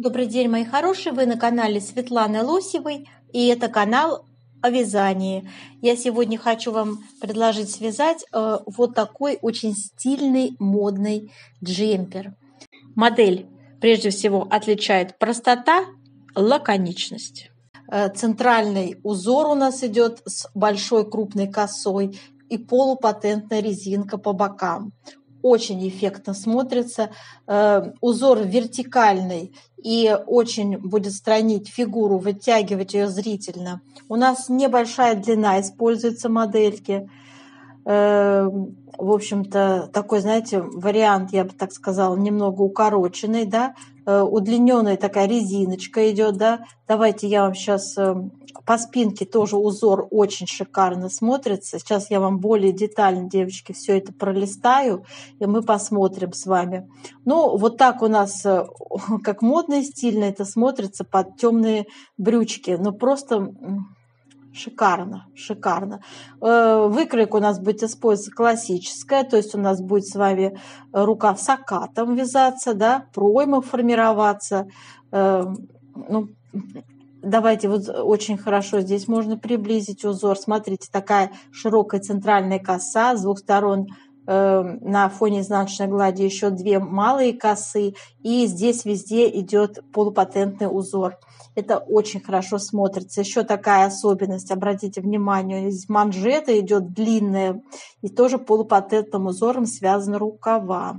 Добрый день, мои хорошие! Вы на канале Светланы Лосевой, и это канал о вязании. Я сегодня хочу вам предложить связать вот такой очень стильный, модный джемпер. Модель, прежде всего, отличает простота, лаконичность. Центральный узор у нас идет с большой крупной косой и полупатентная резинка по бокам. Очень эффектно смотрится. Узор вертикальный и очень будет стройнить фигуру, вытягивать ее зрительно. У нас небольшая длина используется модельки. В общем-то, такой, знаете, вариант, я бы так сказала, немного укороченный, да, удлиненная такая резиночка идет, да. Давайте я вам сейчас по спинке тоже узор очень шикарно смотрится. Сейчас я вам более детально, девочки, все это пролистаю, и мы посмотрим с вами. Ну, вот так у нас, как модно и стильно это смотрится под темные брючки. Ну, просто... Шикарно, шикарно. Выкройка у нас будет использоваться классическая, то есть у нас будет с вами рукав с окатом вязаться, да, пройма формироваться. Ну, давайте вот очень хорошо здесь можно приблизить узор. Смотрите, такая широкая центральная коса, с двух сторон на фоне изнаночной глади еще две малые косы, и здесь везде идет полупатентный узор. Это очень хорошо смотрится. Еще такая особенность, обратите внимание, здесь манжета идет длинная, и тоже полупатентным узором связаны рукава.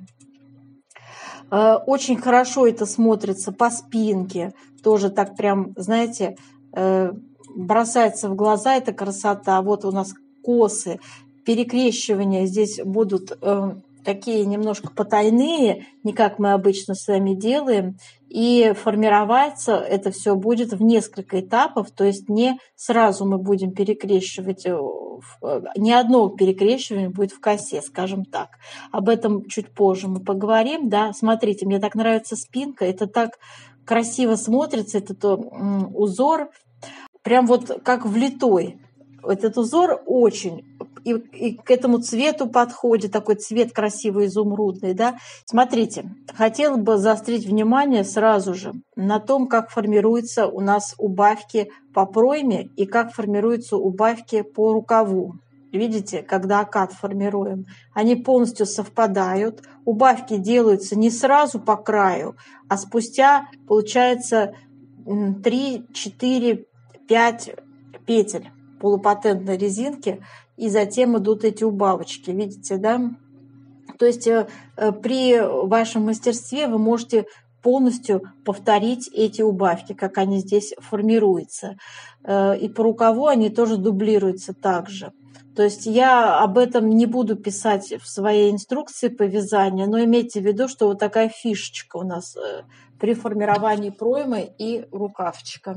Очень хорошо это смотрится по спинке, тоже так прям, знаете, бросается в глаза эта красота. Вот у нас косы, перекрещивания здесь будут такие немножко потайные, не как мы обычно с вами делаем, и формироваться это все будет в несколько этапов, то есть не сразу мы будем перекрещивать, ни одно перекрещивание будет в косе, скажем так. Об этом чуть позже мы поговорим, да. Смотрите, мне так нравится спинка, это так красиво смотрится, этот узор, прям вот как влитой. Этот узор очень и к этому цвету подходит, такой цвет красивый, изумрудный, да. Смотрите, хотела бы заострить внимание сразу же на том, как формируются у нас убавки по пройме и как формируются убавки по рукаву. Видите, когда окат формируем, они полностью совпадают. Убавки делаются не сразу по краю, а спустя, получается, 3, 4, 5 петель полупатентной резинки, и затем идут эти убавочки, видите, да? То есть при вашем мастерстве вы можете полностью повторить эти убавки, как они здесь формируются. И по рукаву они тоже дублируются также. То есть я об этом не буду писать в своей инструкции по вязанию, но имейте в виду, что вот такая фишечка у нас при формировании проймы и рукавчика.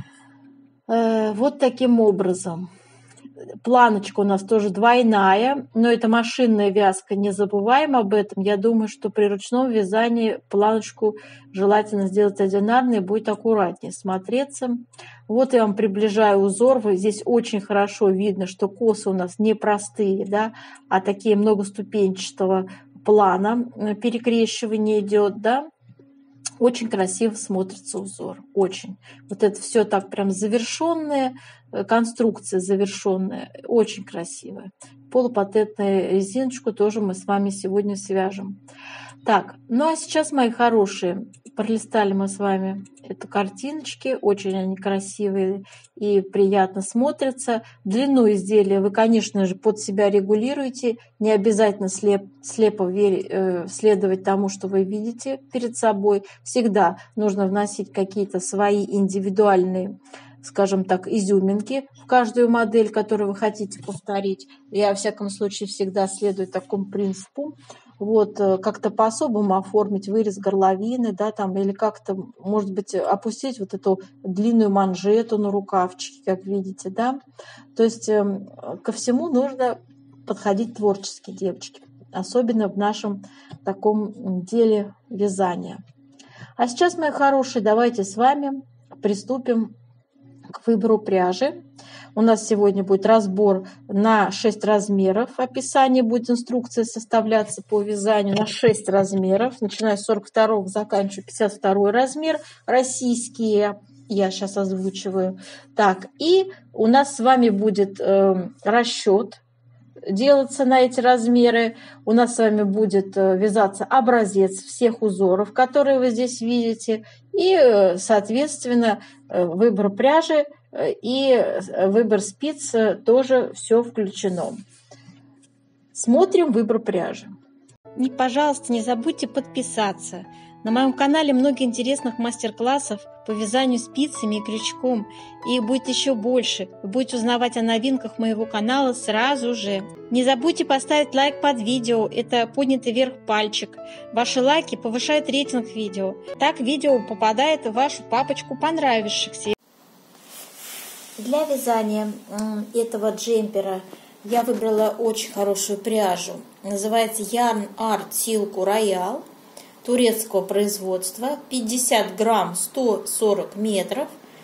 Вот таким образом. Планочка у нас тоже двойная, но это машинная вязка, не забываем об этом. Я думаю, что при ручном вязании планочку желательно сделать одинарной, будет аккуратнее смотреться. Вот я вам приближаю узор. Здесь очень хорошо видно, что косы у нас не простые, да, а такие многоступенчатого плана. Перекрещивание идет, да. Очень красиво смотрится узор, очень. Вот это все так прям завершенная, конструкция завершенная, очень красивая. Полупатентную резиночку тоже мы с вами сегодня свяжем. Так, ну а сейчас, мои хорошие, пролистали мы с вами эту картиночки, очень они красивые и приятно смотрятся. Длину изделия вы, конечно же, под себя регулируете, не обязательно слепо следовать тому, что вы видите перед собой. Всегда нужно вносить какие-то свои индивидуальные, скажем так, изюминки в каждую модель, которую вы хотите повторить. Я, во всяком случае, всегда следую такому принципу. Вот, как-то по-особому оформить вырез горловины, да, там, или как-то, может быть, опустить вот эту длинную манжету на рукавчике, как видите, да. То есть ко всему нужно подходить творчески, девочки, особенно в нашем таком деле вязания. А сейчас, мои хорошие, давайте с вами приступим к выбору пряжи. У нас сегодня будет разбор на 6 размеров. Описание будет, инструкция составляться по вязанию на 6 размеров. Начиная с 42, заканчиваю 52 размер. Российские я сейчас озвучиваю. Так, и у нас с вами будет расчет делаться на эти размеры. У нас с вами будет вязаться образец всех узоров, которые вы здесь видите. И, соответственно, выбор пряжи и выбор спиц тоже все включено. Смотрим выбор пряжи. И, пожалуйста, не забудьте подписаться. На моем канале много интересных мастер-классов по вязанию спицами и крючком. И их будет еще больше. Вы будете узнавать о новинках моего канала сразу же. Не забудьте поставить лайк под видео. Это поднятый вверх пальчик. Ваши лайки повышают рейтинг видео. Так видео попадает в вашу папочку понравившихся. Для вязания этого джемпера я выбрала очень хорошую пряжу. Называется Yarn Art Silk Royal. Турецкого производства, 50 грамм, 140 метров,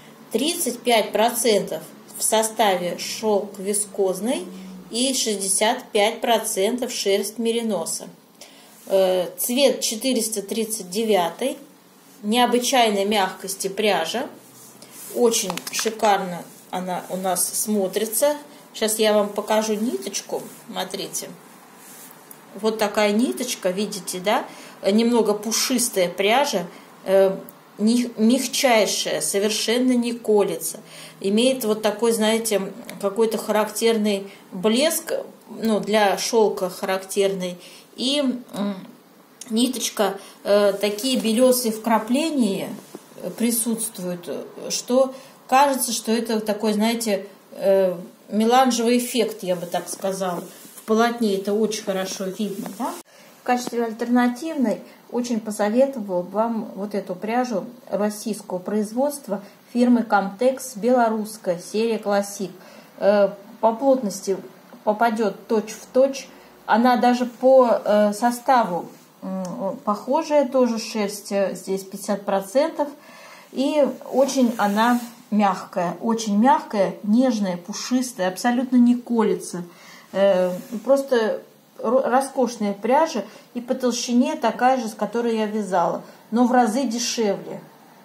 35% в составе шелк вискозный и 65% шерсть мериноса. Цвет 439, необычайной мягкости пряжа, очень шикарно она у нас смотрится. Сейчас я вам покажу ниточку, смотрите. Вот такая ниточка, видите, да? Немного пушистая пряжа, мягчайшая, совершенно не колется. Имеет вот такой, знаете, какой-то характерный блеск, ну, для шелка характерный. И ниточка, такие белесые вкрапления присутствуют, что кажется, что это такой, знаете, меланжевый эффект, я бы так сказала. В полотне это очень хорошо видно, да? В качестве альтернативной очень посоветовал вам вот эту пряжу российского производства фирмы Comtex, белорусская, серия Classic. По плотности попадет точь-в-точь. Она даже по составу похожая, тоже шерсть здесь 50%. И очень она мягкая, нежная, пушистая, абсолютно не колется. Просто роскошная пряжа и по толщине такая же, с которой я вязала, но в разы дешевле.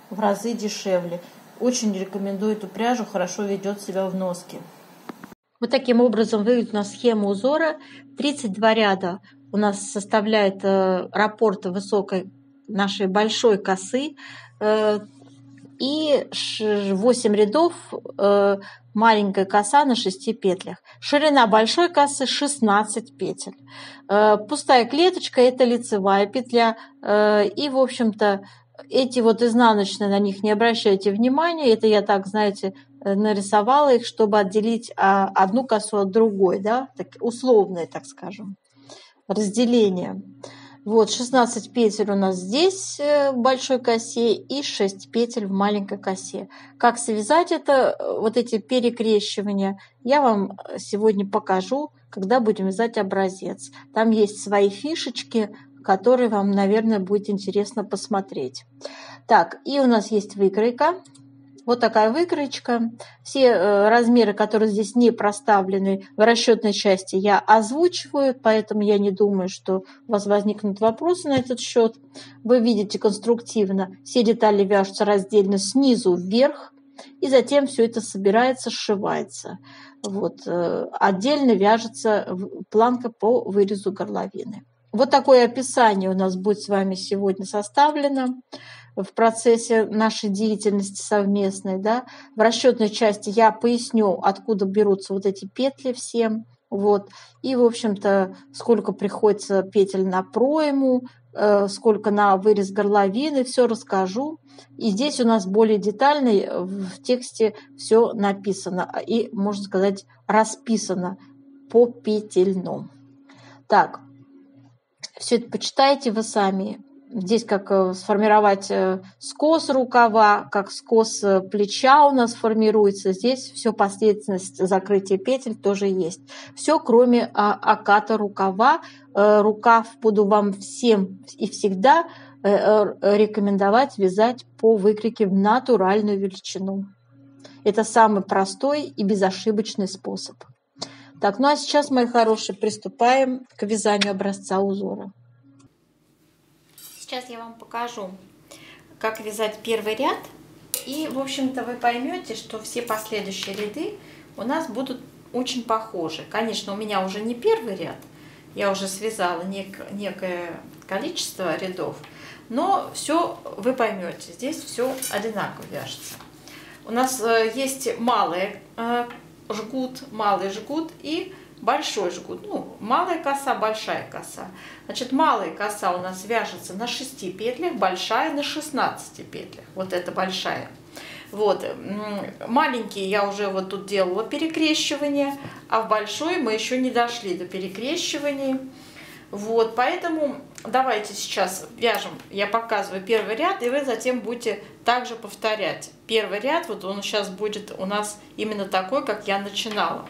Очень рекомендую эту пряжу, хорошо ведет себя в носке. Вот таким образом выглядит у нас схема узора. 32 ряда у нас составляет раппорт высокой нашей большой косы. И 8 рядов маленькая коса на 6 петлях. Ширина большой косы 16 петель. Пустая клеточка – это лицевая петля. И, в общем-то, эти вот изнаночные, на них не обращайте внимания. Это я так, знаете, нарисовала их, чтобы отделить одну косу от другой. Да? Так, условное, так скажем, разделение. Вот 16 петель у нас здесь в большой косе и 6 петель в маленькой косе. Как связать это, вот эти перекрещивания, я вам сегодня покажу, когда будем вязать образец. Там есть свои фишечки, которые вам, наверное, будет интересно посмотреть. Так, и у нас есть выкройка. Вот такая выкроечка. Все размеры, которые здесь не проставлены в расчетной части, я озвучиваю, поэтому я не думаю, что у вас возникнут вопросы на этот счет. Вы видите конструктивно, все детали вяжутся раздельно снизу вверх, и затем все это собирается, сшивается. Вот. Отдельно вяжется планка по вырезу горловины. Вот такое описание у нас будет с вами сегодня составлено в процессе нашей деятельности совместной. Да? В расчетной части я поясню, откуда берутся вот эти петли все. Вот. И, в общем-то, сколько приходится петель на пройму, сколько на вырез горловины, все расскажу. И здесь у нас более детально в тексте все написано и, можно сказать, расписано по петельном. Так, все это почитайте вы сами. Здесь как сформировать скос рукава, как скос плеча у нас формируется. Здесь все последовательность закрытия петель тоже есть. Все, кроме оката рукава. Рукав буду вам всем и всегда рекомендовать вязать по выкройке в натуральную величину. Это самый простой и безошибочный способ. Так, ну а сейчас, мои хорошие, приступаем к вязанию образца узора. Сейчас я вам покажу, как вязать первый ряд. И, в общем-то, вы поймете, что все последующие ряды у нас будут очень похожи. Конечно, у меня уже не первый ряд, я уже связала некое количество рядов, но все вы поймете, здесь все одинаково вяжется. У нас есть малый жгут и большой жгут. Ну, малая коса, большая коса. Значит, малая коса у нас вяжется на 6 петлях, большая на 16 петлях. Вот это большая. Вот, маленькие я уже вот тут делала перекрещивание, а в большой мы еще не дошли до перекрещивания. Вот, поэтому давайте сейчас вяжем, я показываю первый ряд, и вы затем будете также повторять. Первый ряд, вот он сейчас будет у нас именно такой, как я начинала.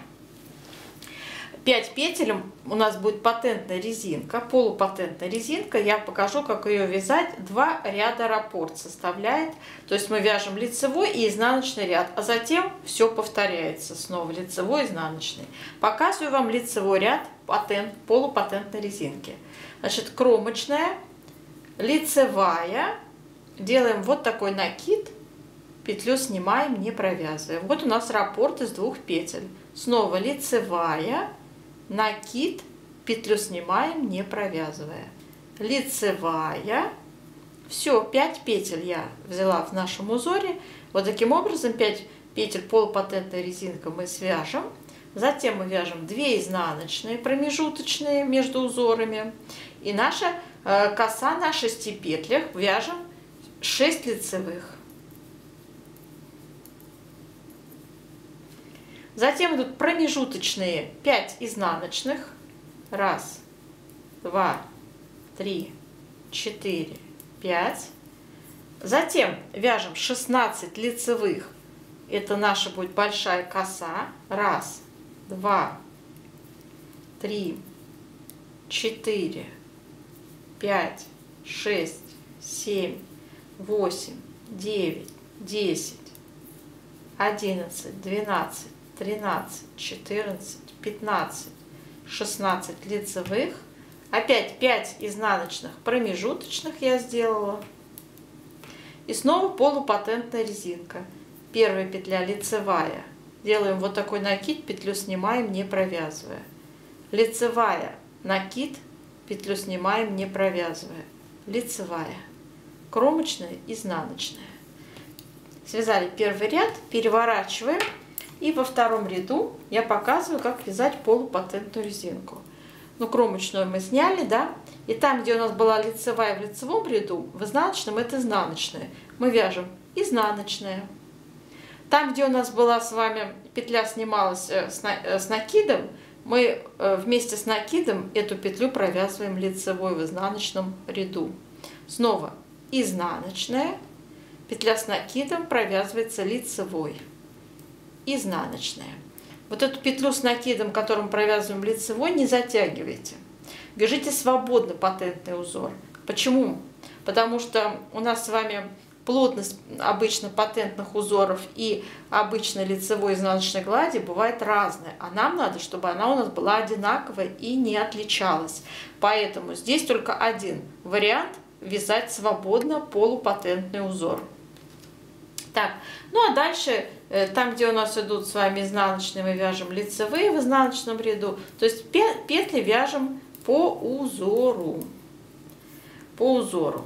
5 петель у нас будет патентная резинка, полупатентная резинка. Я покажу, как ее вязать. 2 ряда раппорт составляет. То есть мы вяжем лицевой и изнаночный ряд, а затем все повторяется снова лицевой и изнаночный. Показываю вам лицевой ряд полупатентной резинки. Значит, кромочная, лицевая. Делаем вот такой накид, петлю снимаем, не провязывая. Вот у нас раппорт из 2 петель. Снова лицевая, накид, петлю снимаем, не провязывая. Лицевая. Все, 5 петель я взяла в нашем узоре. Вот таким образом 5 петель полупатентной резинкой мы свяжем. Затем мы вяжем 2 изнаночные, промежуточные между узорами. И наша коса на 6 петлях вяжем 6 лицевых. Затем идут промежуточные 5 изнаночных. 1, 2, 3, 4, 5. Затем вяжем 16 лицевых. Это наша будет большая коса. 1, 2, 3, 4, 5, 6, 7, 8, 9, 10, 11, 12, 13, 14, 15, 16 лицевых. Опять 5 изнаночных промежуточных я сделала. И снова полупатентная резинка. Первая петля лицевая. Делаем вот такой накид, петлю снимаем, не провязывая. Лицевая, накид, петлю снимаем, не провязывая. Лицевая, кромочная, изнаночная. Связали первый ряд, переворачиваем. И во втором ряду я показываю, как вязать полупатентную резинку. Ну, кромочную мы сняли, да? И там, где у нас была лицевая в лицевом ряду, в изнаночном это изнаночная. Мы вяжем изнаночная. Там, где у нас была с вами петля снималась с накидом, мы вместе с накидом эту петлю провязываем лицевой в изнаночном ряду. Снова изнаночная, петля с накидом провязывается лицевой. Изнаночная. Вот эту петлю с накидом, которым провязываем лицевой, не затягивайте. Вяжите свободно патентный узор. Почему? Потому что у нас с вами плотность обычно патентных узоров и обычной лицевой изнаночной глади бывает разная. А нам надо, чтобы она у нас была одинаковая и не отличалась. Поэтому здесь только один вариант вязать свободно полупатентный узор. Так, ну а дальше, там, где у нас идут с вами изнаночные, мы вяжем лицевые в изнаночном ряду. То есть петли вяжем по узору. По узору.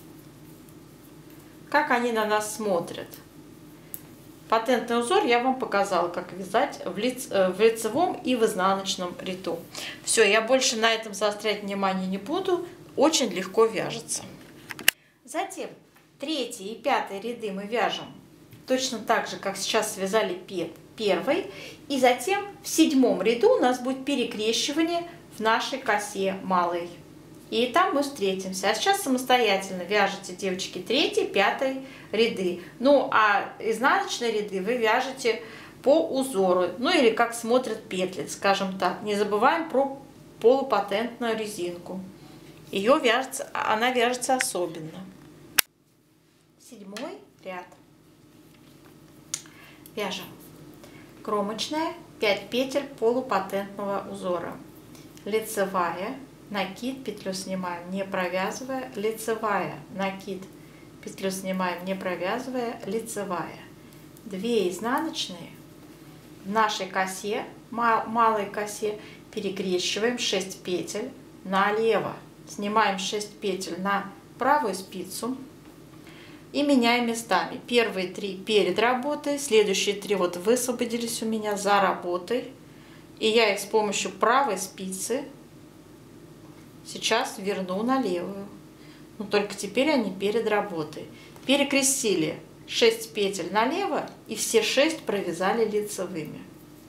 Как они на нас смотрят. Патентный узор я вам показала, как вязать в лицевом и в изнаночном ряду. Все, я больше на этом заострять внимание не буду. Очень легко вяжется. Затем 3-й и 5-й ряды мы вяжем точно так же, как сейчас связали первый. И затем в 7-м ряду у нас будет перекрещивание в нашей косе малой. И там мы встретимся. А сейчас самостоятельно вяжете, девочки, 3-й, 5-й ряды. Ну, а изнаночные ряды вы вяжете по узору. Ну, или как смотрят петли, скажем так. Не забываем про полупатентную резинку. Она вяжется особенно. 7-й ряд. Вяжем. Кромочная, 5 петель полупатентного узора. Лицевая, накид, петлю снимаем, не провязывая, лицевая, накид, петлю снимаем, не провязывая, лицевая. 2 изнаночные. В нашей косе, малой косе, перекрещиваем 6 петель налево. Снимаем 6 петель на правую спицу и меняем местами. Первые 3 перед работой, следующие 3 вот высвободились у меня за работой. И я их с помощью правой спицы сейчас верну на левую. Но только теперь они перед работой. Перекрестили 6 петель налево и все 6 провязали лицевыми.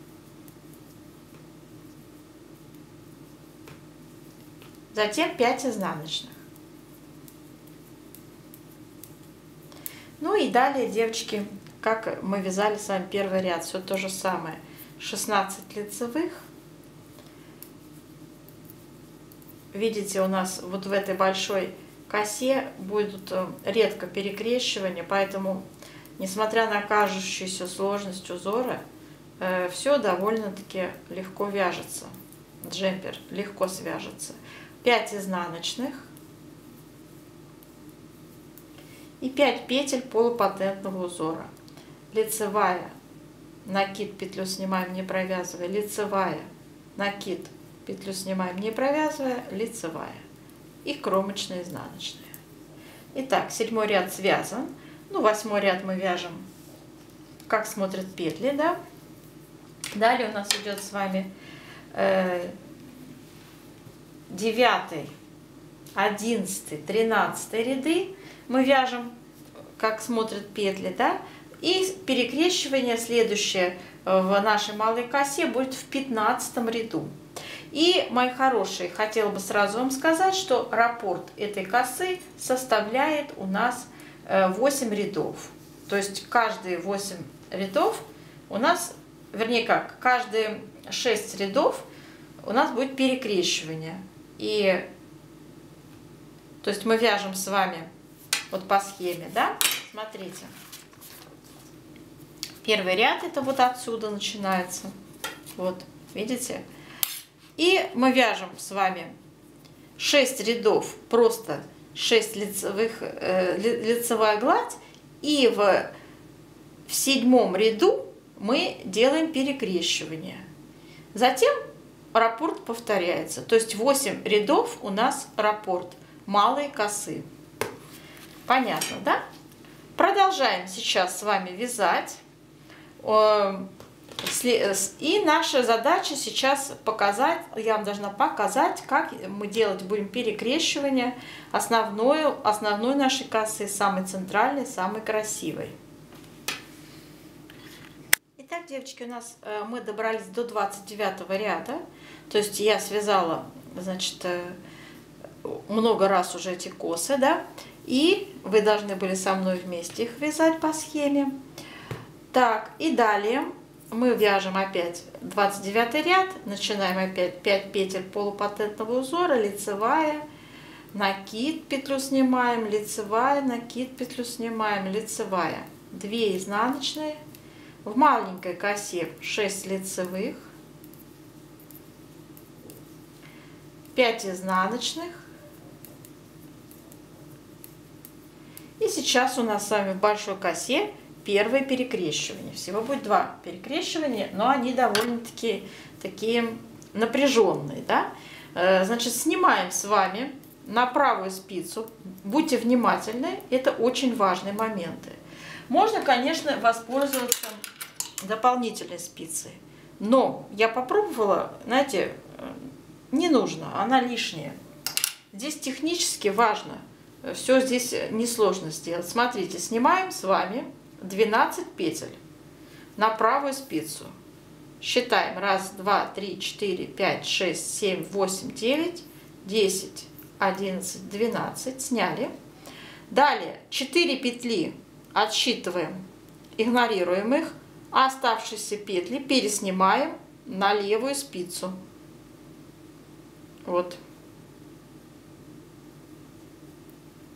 Затем 5 изнаночных. Ну и далее, девочки, как мы вязали с вами первый ряд, все то же самое. 16 лицевых. Видите, у нас вот в этой большой косе будут редко перекрещивания, поэтому, несмотря на кажущуюся сложность узора, все довольно-таки легко вяжется. Джемпер легко свяжется. 5 изнаночных и 5 петель полупатентного узора. Лицевая, накид, петлю снимаем, не провязывая, лицевая, накид, петлю снимаем, не провязывая, лицевая и кромочная, изнаночная. Итак, 7 ряд связан. Ну, 8 ряд мы вяжем, как смотрят петли, да. Далее у нас идет с вами 9, 11, 13 ряды. Мы вяжем, как смотрят петли, да. И перекрещивание следующее в нашей малой косе будет в 15 ряду. И, мои хорошие, хотела бы сразу вам сказать, что раппорт этой косы составляет у нас 8 рядов. То есть каждые 8 рядов у нас, вернее как, каждые 6 рядов у нас будет перекрещивание. И, то есть мы вяжем с вами вот по схеме, да, смотрите. Первый ряд это вот отсюда начинается, вот, видите? И мы вяжем с вами 6 рядов, просто 6 лицевых, лицевая гладь, и в 7 ряду мы делаем перекрещивание. Затем раппорт повторяется, то есть 8 рядов у нас раппорт малой косы. Понятно, да? Продолжаем сейчас с вами вязать. И наша задача сейчас показать, я вам должна показать, как мы делать будем перекрещивание основной нашей косы, самой центральной, самой красивой. Итак, девочки, у нас мы добрались до 29 ряда, то есть я связала, значит, много раз уже эти косы, да, и вы должны были со мной вместе их вязать по схеме. Так, и далее мы вяжем опять 29 ряд, начинаем опять 5 петель полупатентного узора, лицевая, накид, петлю снимаем, лицевая, накид, петлю снимаем, лицевая, 2 изнаночные, в маленькой косе 6 лицевых, 5 изнаночных. И сейчас у нас с вами в большой косе первое перекрещивание. Всего будет 2 перекрещивания, но они довольно-таки такие напряженные, да? Значит, снимаем с вами на правую спицу. Будьте внимательны, это очень важные моменты. Можно, конечно, воспользоваться дополнительной спицей, но я попробовала, знаете, не нужно, она лишняя. Здесь технически важно, все здесь несложно сделать. Смотрите, снимаем с вами 12 петель на правую спицу. Считаем 1, 2, 3, 4, 5, 6, 7, 8, 9, 10, 11, 12. Сняли. Далее 4 петли отсчитываем, игнорируем их, а оставшиеся петли переснимаем на левую спицу. Вот.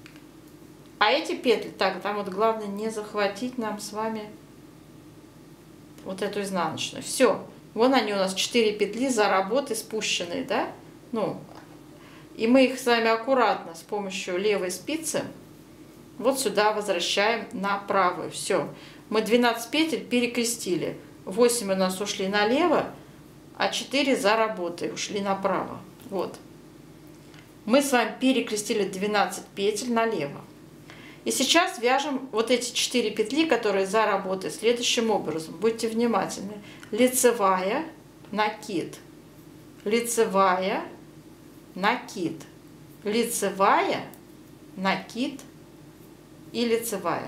А эти петли, так, там вот главное не захватить нам с вами вот эту изнаночную. Все, вон они у нас 4 петли за работой спущенные, да? Ну, и мы их с вами аккуратно с помощью левой спицы вот сюда возвращаем на правую. Все, мы 12 петель перекрестили. 8 у нас ушли налево, а 4 за работой ушли направо. Вот. Мы с вами перекрестили 12 петель налево. И сейчас вяжем вот эти 4 петли, которые за работой, следующим образом. Будьте внимательны. Лицевая, накид, лицевая, накид, лицевая, накид и лицевая.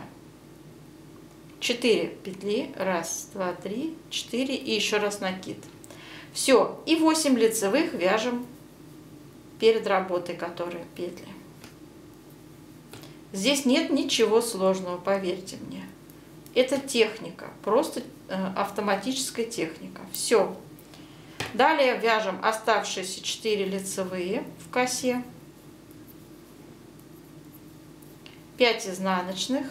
4 петли. 1, 2, 3, 4 и еще раз накид. Все. И 8 лицевых вяжем перед работой, которые петли. Здесь нет ничего сложного, поверьте мне. Это техника, просто автоматическая техника. Все. Далее вяжем оставшиеся 4 лицевые в косе, 5 изнаночных,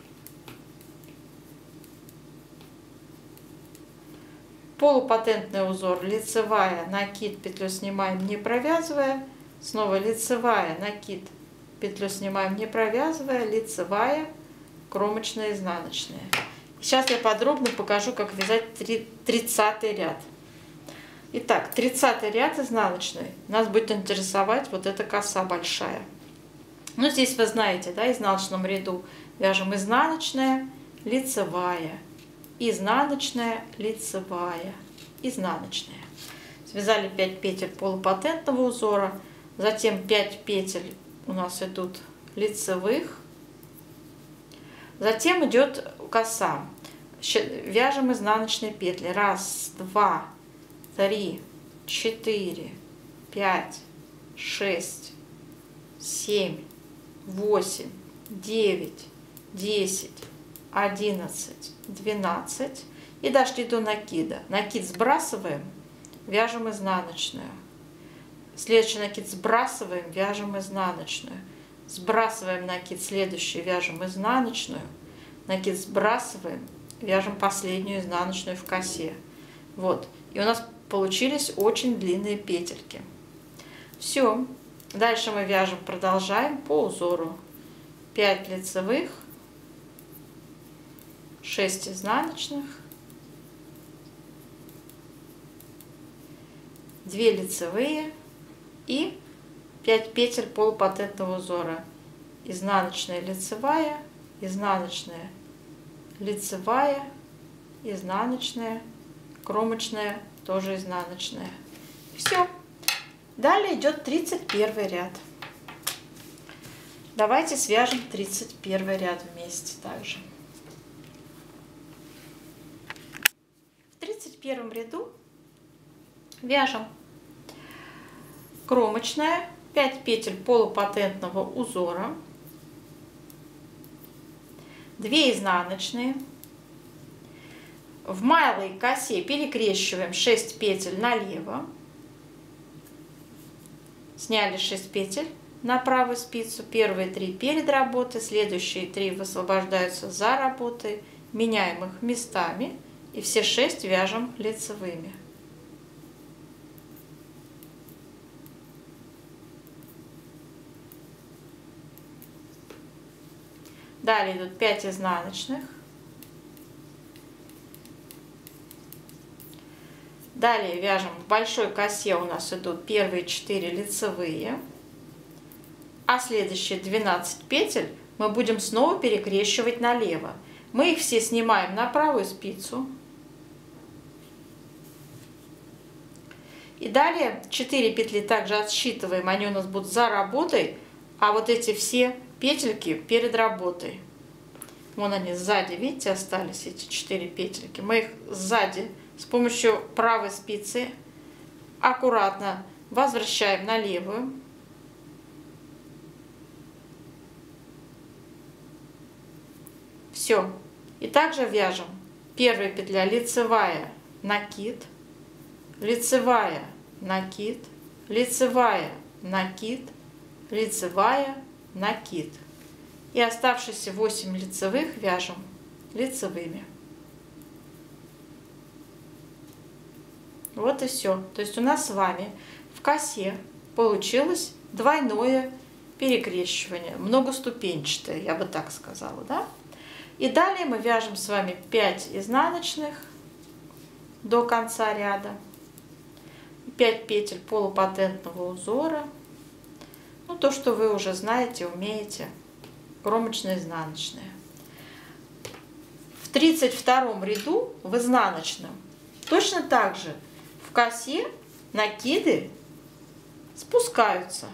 полупатентный узор, лицевая, накид, петлю снимаем, не провязывая, снова лицевая, накид, петлю снимаем, не провязывая, лицевая, кромочная, изнаночная. Сейчас я подробно покажу, как вязать 30-й ряд. Итак, 30-й ряд изнаночный. Нас будет интересовать вот эта коса большая. Ну, здесь вы знаете, да, в изнаночном ряду вяжем изнаночная, лицевая, изнаночная, лицевая, изнаночная. Связали 5 петель полупатентного узора, затем 5 петель у нас идут лицевых, затем идет коса. Вяжем изнаночные петли. 1, 2, 3, 4, 5, 6, 7, 8, 9, 10, 11, 12 и дошли до накида. Накид сбрасываем, вяжем изнаночную. Следующий накид сбрасываем, вяжем изнаночную. Сбрасываем накид, следующий вяжем изнаночную. Накид сбрасываем, вяжем последнюю изнаночную в косе. Вот. И у нас получились очень длинные петельки. Все. Дальше мы вяжем, продолжаем по узору. 5 лицевых, 6 изнаночных, 2 лицевые и 5 петель полупатентного узора. Изнаночная, лицевая, изнаночная, лицевая, изнаночная, кромочная, тоже изнаночная. Все. Далее идет 31 ряд. Давайте свяжем 31 ряд вместе также. В 31 ряду вяжем кромочная, 5 петель полупатентного узора, 2 изнаночные. В малой косе перекрещиваем 6 петель налево, сняли 6 петель на правую спицу, первые 3 перед работой, следующие 3 высвобождаются за работой, меняем их местами и все 6 вяжем лицевыми. Далее идут 5 изнаночных. Далее вяжем в большой косе, у нас идут первые 4 лицевые, а следующие 12 петель мы будем снова перекрещивать налево. Мы их все снимаем на правую спицу. И далее 4 петли также отсчитываем, они у нас будут за работой, а вот эти все петельки перед работой. Вон они сзади, видите, остались эти 4 петельки. Мы их сзади с помощью правой спицы аккуратно возвращаем на левую. Все. И также вяжем. Первая петля лицевая, накид, лицевая, накид, лицевая, накид, лицевая, накид. И оставшиеся 8 лицевых вяжем лицевыми. Вот и все. То есть у нас с вами в косе получилось двойное перекрещивание, многоступенчатое, я бы так сказала, да? И далее мы вяжем с вами 5 изнаночных до конца ряда, 5 петель полупатентного узора, ну то, что вы уже знаете, умеете, кромочно-изнаночные. В 32 ряду в изнаночном точно так же в косе накиды спускаются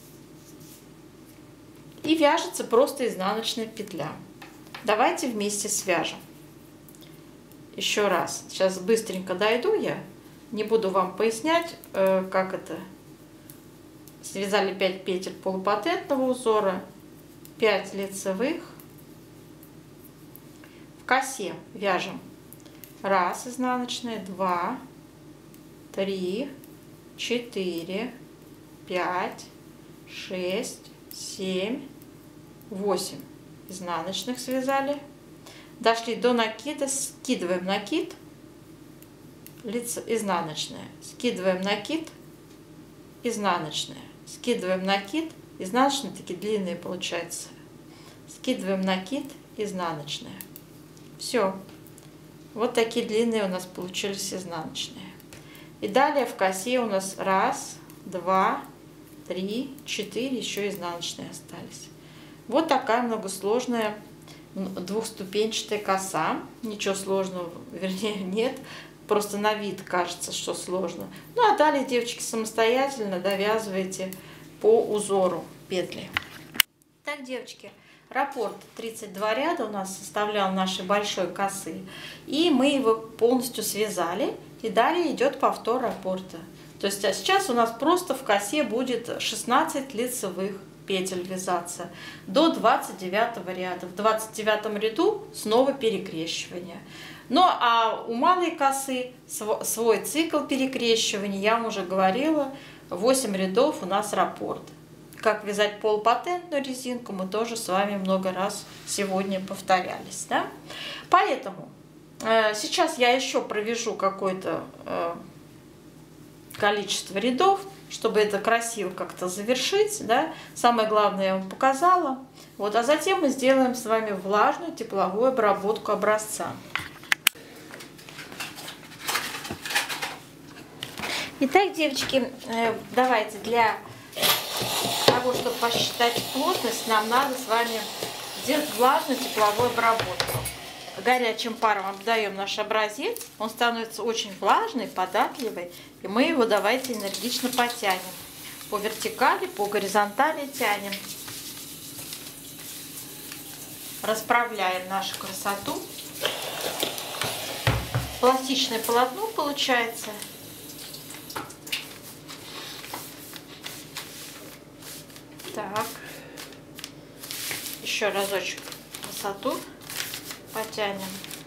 и вяжется просто изнаночная петля. Давайте вместе свяжем. Еще раз, сейчас быстренько дойду я, не буду вам пояснять, как это. Связали 5 петель полупатентного узора, 5 лицевых. В косе вяжем 1 изнаночная, 2, 3, 4, 5, 6, 7, 8 изнаночных связали. Дошли до накида, скидываем накид, лицо изнаночная, скидываем накид, изнаночная, скидываем накид, изнаночные такие длинные получаются, скидываем накид, изнаночная. Все, вот такие длинные у нас получились изнаночные. И далее в косе у нас 1, 2, 3, 4 еще изнаночные остались. Вот такая многосложная двухступенчатая коса. Ничего сложного, вернее, нет. Просто на вид кажется, что сложно. Ну а далее, девочки, самостоятельно довязываете по узору петли. Так, девочки, раппорт 32 ряда у нас составлял нашей большой косы. И мы его полностью связали. И далее идет повтор раппорта. То есть сейчас у нас просто в косе будет 16 лицевых петель вязаться до 29 ряда. В 29 ряду снова перекрещивание. Ну а у малой косы свой цикл перекрещивания, я вам уже говорила, 8 рядов у нас раппорт. Как вязать полупатентную резинку, мы тоже с вами много раз сегодня повторялись. Да? Поэтому сейчас я еще провяжу какое-то количество рядов, чтобы это красиво как-то завершить. Да? Самое главное я вам показала. Вот, а затем мы сделаем с вами влажную тепловую обработку образца. Итак, девочки, давайте для того, чтобы посчитать плотность, нам надо с вами сделать влажную тепловую обработку. Горячим паром обдаем наш образец, он становится очень влажный, податливый, и мы его давайте энергично потянем. По вертикали, по горизонтали тянем. Расправляем нашу красоту. Пластичное полотно получается. Так, еще разочек высоту потянем.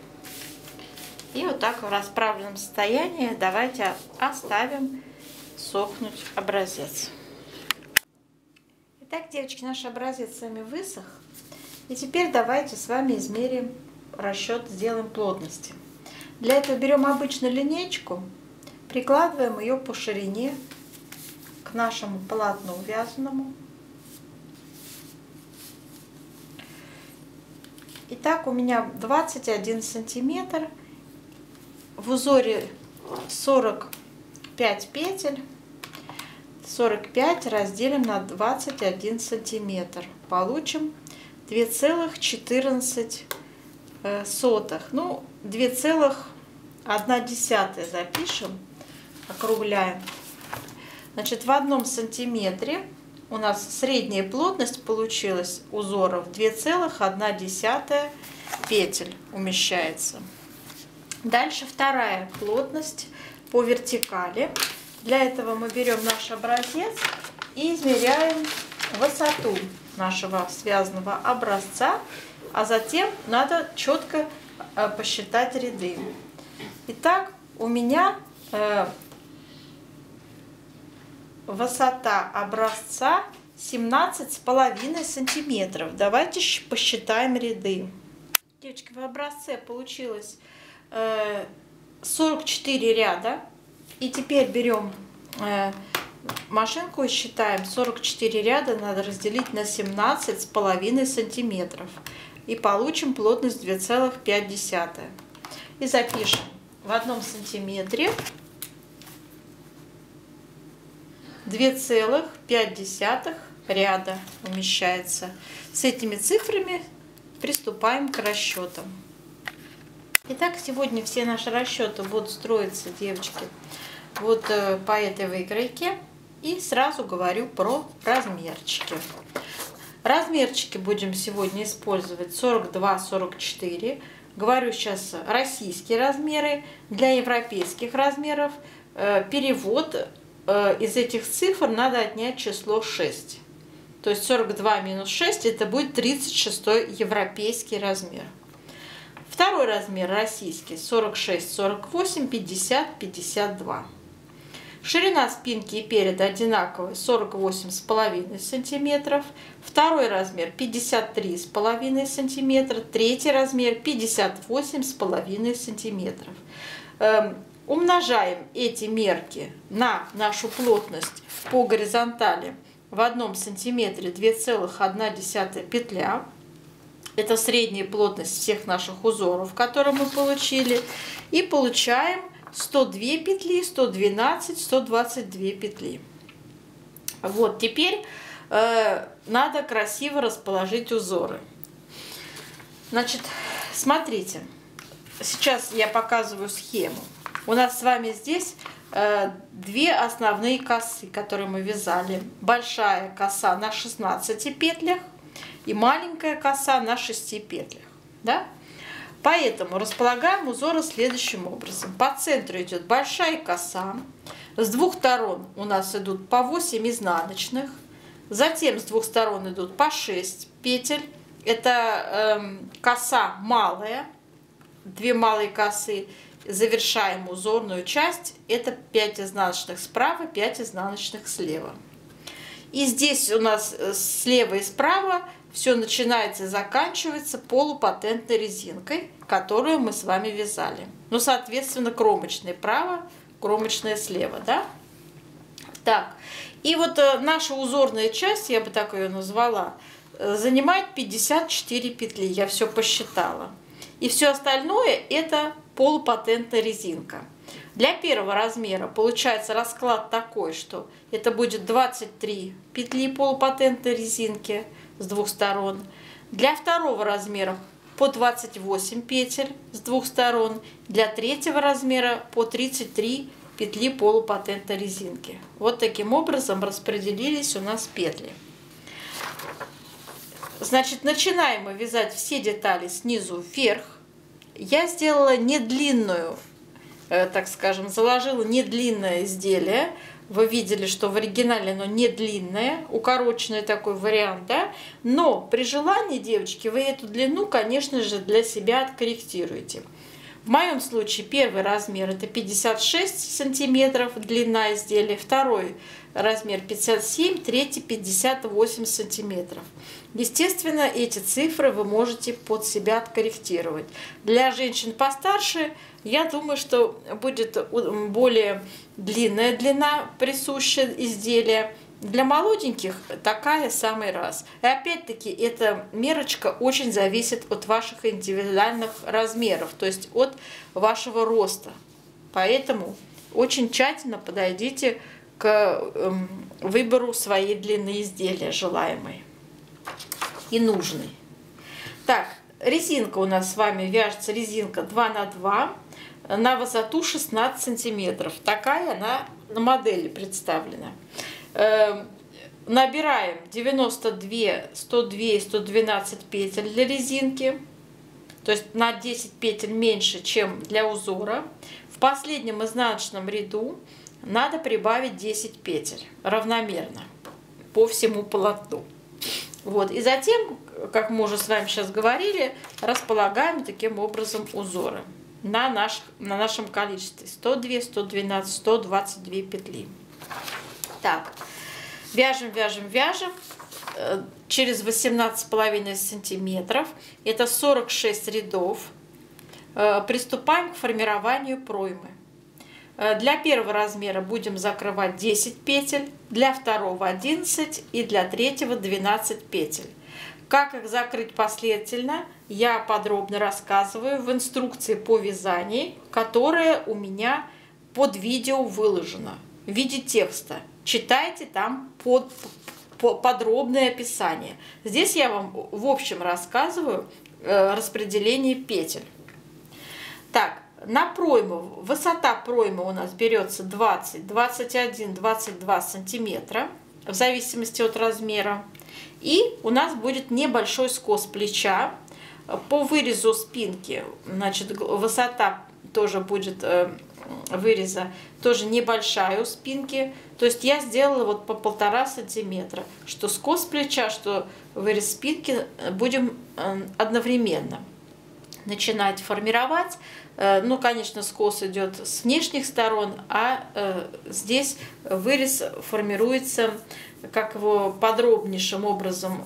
И вот так в расправленном состоянии давайте оставим сохнуть образец. Итак, девочки, наш образец с вами высох. И теперь давайте с вами измерим расчет, сделаем плотности. Для этого берем обычную линеечку, прикладываем ее по ширине к нашему полотну вязаному. Итак, у меня 21 сантиметр, в узоре 45 петель, 45 разделим на 21 сантиметр, получим 2,14. Ну, 2,1 запишем, округляем. Значит, в 1 сантиметре у нас средняя плотность получилась узоров 2,1 петель умещается. Дальше вторая плотность по вертикали. Для этого мы берем наш образец и измеряем высоту нашего связанного образца, а затем надо четко посчитать ряды. Итак, у меня высота образца 17,5 сантиметров. Давайте посчитаем ряды. Девочки, в образце получилось 44 ряда. И теперь берем машинку и считаем. 44 ряда надо разделить на 17,5 сантиметров. И получим плотность 2,5. И запишем. В 1 сантиметре 2,5 ряда умещается. С этими цифрами приступаем к расчетам. Итак, сегодня все наши расчеты будут строиться, девочки, вот по этой выкройке. И сразу говорю про размерчики. Размерчики будем сегодня использовать 42-44. Говорю сейчас российские размеры. Для европейских размеров перевод из этих цифр надо отнять число 6. То есть 42 минус 6 это будет 36 европейский размер. Второй размер российский 46, 48, 50, 52. Ширина спинки и переда одинаковая 48,5 сантиметров. Второй размер 53,5 сантиметра. Третий размер 58,5 сантиметров. Умножаем эти мерки на нашу плотность по горизонтали. В 1 сантиметре 2,1 петля. Это средняя плотность всех наших узоров, которые мы получили. И получаем 102 петли, 112, 122 петли. Вот, теперь надо красиво расположить узоры. Значит, смотрите, сейчас я показываю схему. У нас с вами здесь две основные косы, которые мы вязали. Большая коса на 16 петлях и маленькая коса на 6 петлях. Да? Поэтому располагаем узоры следующим образом. По центру идет большая коса. С двух сторон у нас идут по 8 изнаночных. Затем с двух сторон идут по 6 петель. Это коса малая. 2 малые косы. Завершаем узорную часть. Это 5 изнаночных справа, 5 изнаночных слева. И здесь у нас слева и справа все начинается и заканчивается полупатентной резинкой, которую мы с вами вязали. Ну, соответственно, кромочная право, кромочная слева, да? Так, и вот наша узорная часть, я бы так ее назвала, занимает 54 петли, я все посчитала. И все остальное это полупатентная резинка. Для первого размера получается расклад такой, что это будет 23 петли полупатентной резинки с двух сторон. Для второго размера по 28 петель с двух сторон. Для третьего размера по 33 петли полупатентной резинки. Вот таким образом распределились у нас петли. Значит, начинаем мы вязать все детали снизу вверх. Я сделала не длинную, так скажем, заложила не длинное изделие. Вы видели, что в оригинале оно не длинное, укороченный такой вариант, да? Но при желании, девочки, вы эту длину, конечно же, для себя откорректируете. В моем случае первый размер это 56 сантиметров длина изделия, второй размер 57, третий 58 сантиметров. Естественно, эти цифры вы можете под себя откорректировать. Для женщин постарше, я думаю, что будет более длинная длина присущая изделия. Для молоденьких такая самый раз. И опять-таки эта мерочка очень зависит от ваших индивидуальных размеров, то есть от вашего роста. Поэтому очень тщательно подойдите к выбору своей длины изделия желаемой и нужной. Так, резинка у нас с вами вяжется, резинка 2 на 2 на высоту 16 сантиметров. Такая она на модели представлена. Набираем 92, 102 и 112 петель для резинки, то есть на 10 петель меньше, чем для узора. В последнем изнаночном ряду надо прибавить 10 петель равномерно по всему полотну. Вот. И затем, как мы уже с вами сейчас говорили, располагаем таким образом узоры на нашем количестве 102, 112, 122 петли. Так, вяжем, вяжем, вяжем через 18,5 сантиметров. Это 46 рядов. Приступаем к формированию проймы. Для первого размера будем закрывать 10 петель, для второго 11 и для третьего 12 петель. Как их закрыть последовательно, я подробно рассказываю в инструкции по вязанию, которая у меня под видео выложена в виде текста. Читайте там подробное описание. Здесь я вам в общем рассказываю распределение петель. Так, на пройму, высота проймы у нас берется 20, 21, 22 сантиметра, в зависимости от размера. И у нас будет небольшой скос плеча. По вырезу спинки, значит, высота тоже будет выреза тоже небольшая у спинки. То есть я сделала вот по 1,5 сантиметра, что скос плеча, что вырез спинки будем одновременно начинать формировать. Ну, конечно, скос идет с внешних сторон, а здесь вырез формируется как его подробнейшим образом.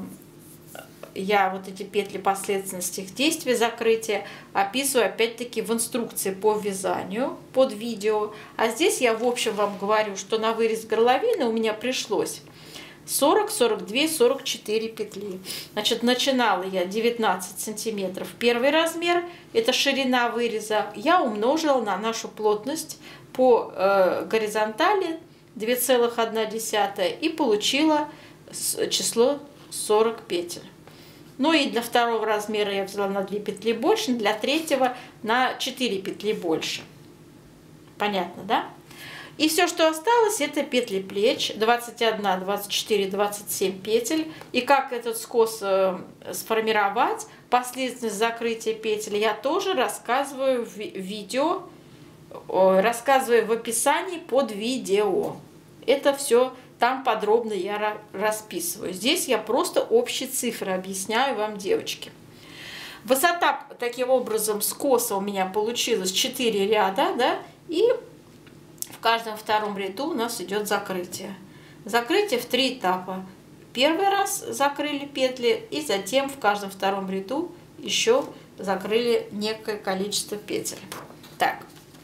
Я вот эти петли последовательности их действия, закрытия описываю опять-таки в инструкции по вязанию под видео. А здесь я в общем вам говорю, что на вырез горловины у меня пришлось 40, 42, 44 петли. Значит, начинала я 19 сантиметров первый размер, это ширина выреза. Я умножила на нашу плотность по горизонтали 2,1 и получила число 40 петель. Ну и для второго размера я взяла на 2 петли больше, для третьего на 4 петли больше. Понятно, да? И все, что осталось, это петли плеч, 21, 24, 27 петель. И как этот скос сформировать, последовательность закрытия петель, я тоже рассказываю в видео, рассказываю в описании под видео. Это все там подробно я расписываю. Здесь я просто общие цифры объясняю вам, девочки. Высота таким образом скоса у меня получилась 4 ряда, да, и в каждом втором ряду у нас идет закрытие. Закрытие в 3 этапа. Первый раз закрыли петли, и затем в каждом втором ряду еще закрыли некое количество петель. Так.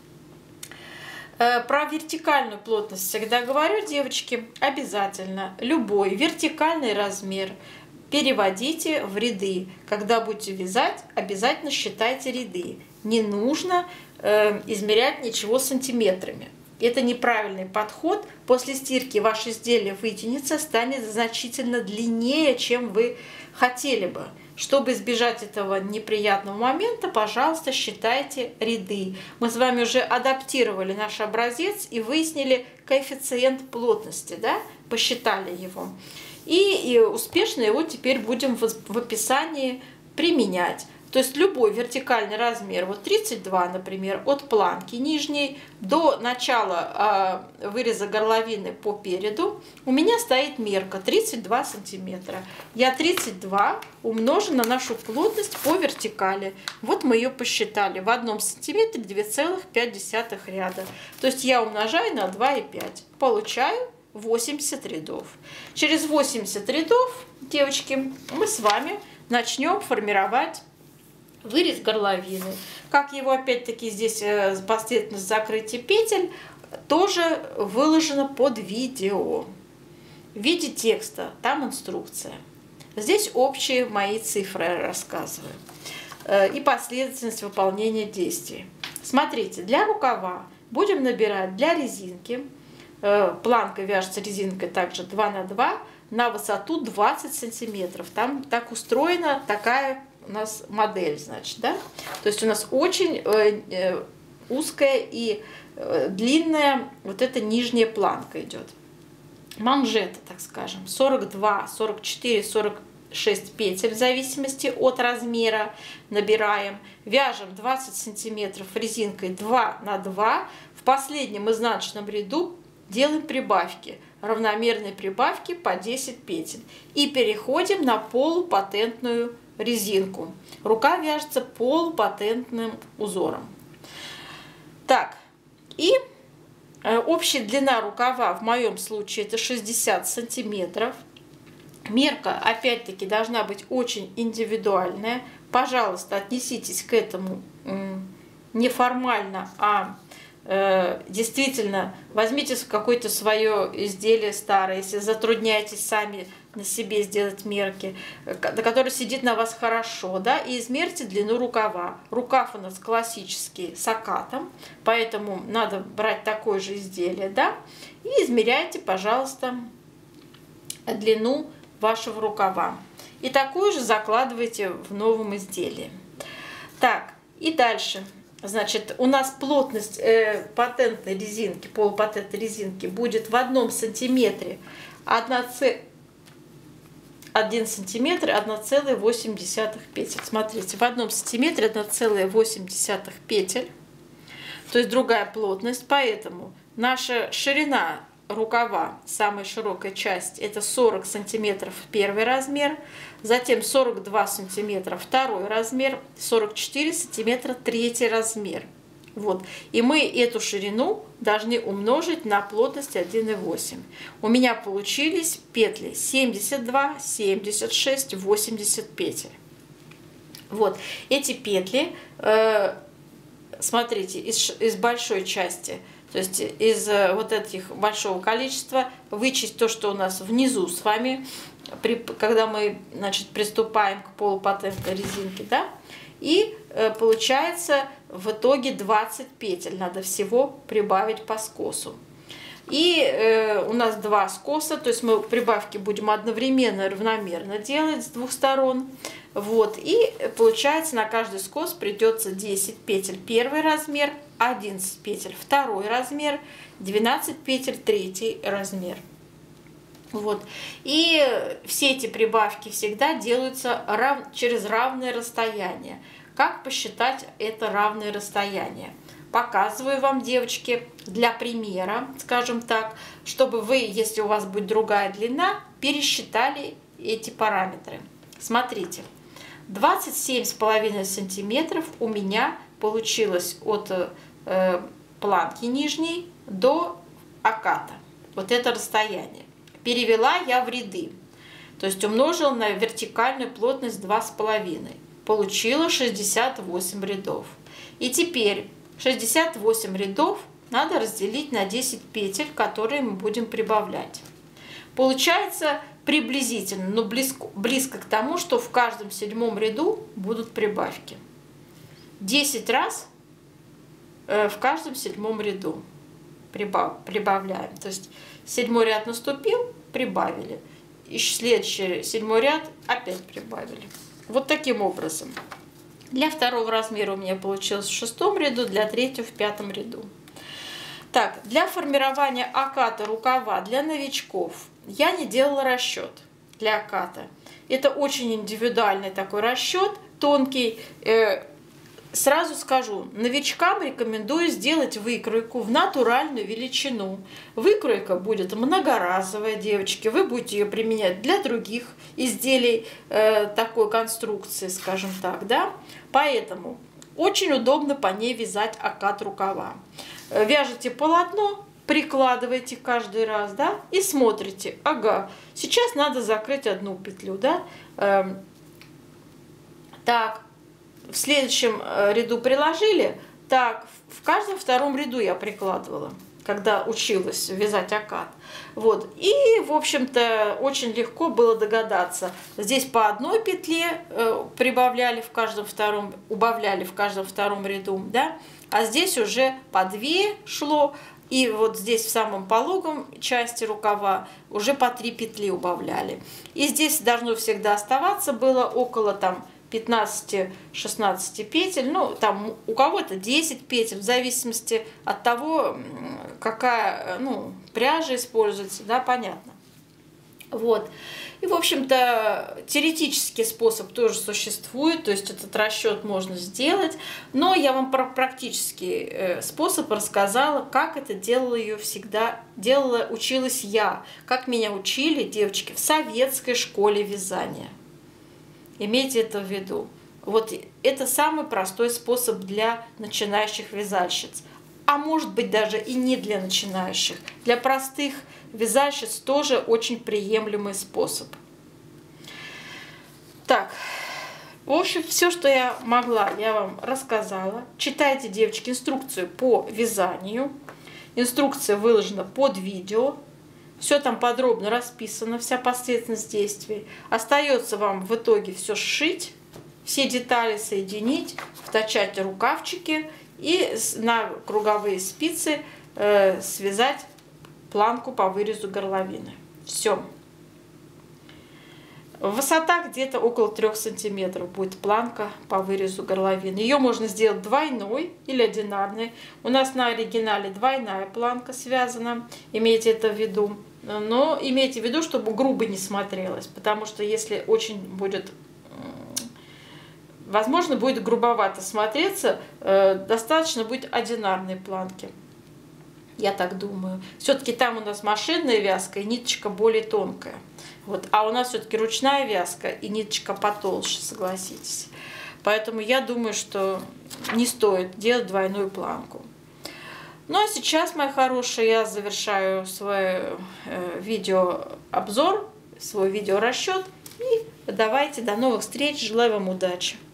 Про вертикальную плотность всегда говорю, девочки, обязательно любой вертикальный размер переводите в ряды. Когда будете вязать, обязательно считайте ряды. Не нужно измерять ничего сантиметрами. Это неправильный подход. После стирки ваше изделие вытянется, станет значительно длиннее, чем вы хотели бы. Чтобы избежать этого неприятного момента, пожалуйста, считайте ряды. Мы с вами уже адаптировали наш образец и выяснили коэффициент плотности, да? Посчитали его. И успешно его теперь будем в описании применять. То есть любой вертикальный размер, вот 32, например, от планки нижней до начала выреза горловины по переду, у меня стоит мерка 32 сантиметра. Я 32 умножу на нашу плотность по вертикали. Вот мы ее посчитали. В 1 сантиметре 2,5 ряда. То есть я умножаю на 2,5. Получаю 80 рядов. Через 80 рядов, девочки, мы с вами начнем формировать вырез горловины. Как его опять-таки здесь последовательность закрытия петель тоже выложено под видео. В виде текста, там инструкция. Здесь общие мои цифры рассказываю. И последовательность выполнения действий. Смотрите, для рукава будем набирать для резинки. Планка вяжется резинкой также 2 на 2 на высоту 20 сантиметров. Там так устроена такая у нас модель, значит, да? То есть у нас очень узкая и длинная вот эта нижняя планка идет. Манжеты, так скажем, 42, 44, 46 петель в зависимости от размера набираем. Вяжем 20 сантиметров резинкой 2 на 2. В последнем изнаночном ряду делаем прибавки, равномерные прибавки по 10 петель. И переходим на полупатентную резинку. Рука вяжется полупатентным узором. Так, и общая длина рукава в моем случае это 60 сантиметров. Мерка опять-таки должна быть очень индивидуальная. Пожалуйста, отнеситесь к этому не формально, а действительно, возьмите какое-то свое изделие старое, если затрудняетесь сами на себе сделать мерки, который сидит на вас хорошо, да, и измерьте длину рукава. Рукав у нас классический с окатом, поэтому надо брать такое же изделие, да, и измеряйте, пожалуйста, длину вашего рукава. И такую же закладывайте в новом изделии. Так, и дальше. Значит, у нас плотность патентной резинки, полупатентной резинки будет в 1 сантиметре 1 сантиметр 1,8 петель. Смотрите, в 1 сантиметре 1,8 петель, то есть другая плотность, поэтому наша ширина рукава, самая широкая часть, это 40 сантиметров первый размер, затем 42 сантиметра второй размер, 44 сантиметра третий размер. Вот. И мы эту ширину должны умножить на плотность 1,8. У меня получились петли 72, 76, 80 петель. Вот. Эти петли, смотрите, из большой части, то есть из вот этих большого количества, вычесть то, что у нас внизу с вами, когда мы, значит, приступаем к полупатентной резинке, да, и получается в итоге 20 петель надо всего прибавить по скосу. И у нас 2 скоса, то есть мы прибавки будем одновременно, равномерно делать с 2 сторон. Вот, и получается на каждый скос придется 10 петель первый размер, 11 петель второй размер, 12 петель третий размер. Вот. И все эти прибавки всегда делаются через равное расстояние. Как посчитать это равное расстояние? Показываю вам, девочки, для примера, скажем так, чтобы вы, если у вас будет другая длина, пересчитали эти параметры. Смотрите, 27,5 сантиметров у меня получилось от планки нижней до оката. Вот это расстояние. Перевела я в ряды, то есть умножила на вертикальную плотность 2,5. Получила 68 рядов. И теперь 68 рядов надо разделить на 10 петель, которые мы будем прибавлять. Получается приблизительно, но близко к тому, что в каждом 7-м ряду будут прибавки. 10 раз в каждом 7-м ряду прибавляем. То есть 7-й ряд наступил, прибавили. И следующий 7-й ряд опять прибавили. Вот таким образом. Для второго размера у меня получилось в 6-м ряду, для третьего в 5-м ряду. Так, для формирования оката рукава для новичков я не делала расчет для оката. Это очень индивидуальный такой расчет, тонкий. Сразу скажу, новичкам рекомендую сделать выкройку в натуральную величину. Выкройка будет многоразовая, девочки. Вы будете ее применять для других изделий такой конструкции, скажем так, да. Поэтому очень удобно по ней вязать окат рукава. Вяжете полотно, прикладываете каждый раз, да, и смотрите. Ага, сейчас надо закрыть 1 петлю, да. Так. В следующем ряду приложили, так, в каждом 2-м ряду я прикладывала, когда училась вязать окат. Вот. И, в общем-то, очень легко было догадаться. Здесь по 1 петле прибавляли в каждом 2-м, убавляли в каждом 2-м ряду, да, а здесь уже по 2 шло, и вот здесь в самом пологом части рукава уже по 3 петли убавляли. И здесь должно всегда оставаться было около там 15-16 петель, ну, там у кого-то 10 петель, в зависимости от того, какая, ну, пряжа используется, да, понятно. Вот. И, в общем-то, теоретический способ тоже существует, то есть этот расчет можно сделать, но я вам про практический способ рассказала, как это училась я, как меня учили девочки в советской школе вязания. Имейте это в виду. Вот это самый простой способ для начинающих вязальщиц. А может быть даже и не для начинающих. Для простых вязальщиц тоже очень приемлемый способ. Так, В общем, все, что я могла, я вам рассказала. Читайте, девочки, инструкцию по вязанию. Инструкция выложена под видео. Все там подробно расписано, вся последовательность действий. Остается вам в итоге все сшить, все детали соединить, вточать рукавчики и на круговые спицы связать планку по вырезу горловины. Все. Высота где-то около 3 сантиметров будет планка по вырезу горловины. Ее можно сделать двойной или одинарной. У нас на оригинале двойная планка связана, имейте это в виду. Но имейте в виду, чтобы грубо не смотрелось, потому что если очень будет, возможно, будет грубовато смотреться, достаточно будет одинарной планки. Я так думаю. Все-таки там у нас машинная вязка и ниточка более тонкая. Вот. А у нас все-таки ручная вязка и ниточка потолще, согласитесь. Поэтому я думаю, что не стоит делать двойную планку. Ну а сейчас, мои хорошие, я завершаю свой видеообзор, свой видеорасчет. И давайте, до новых встреч. Желаю вам удачи.